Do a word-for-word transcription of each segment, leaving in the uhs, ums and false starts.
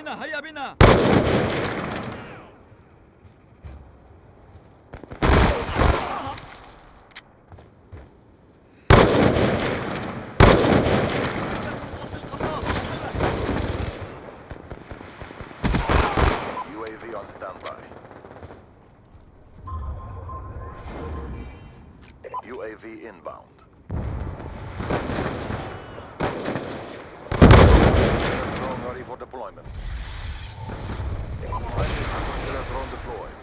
بنا هيا بنا. U A V on standby. U A V inbound. Drone ready for deployment. Friendly hunter drone deployed.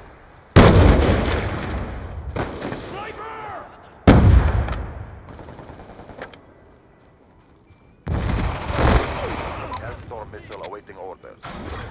Sniper! Hellstorm missile awaiting orders.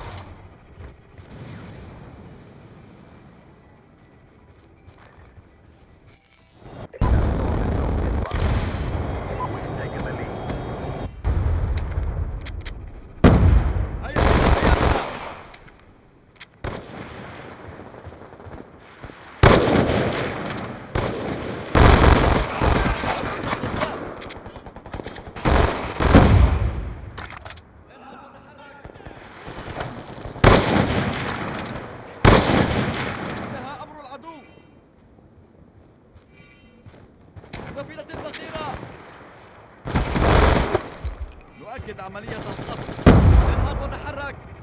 سفينة الذخيرة. نؤكد عملية الخطف. انهض وتحرك.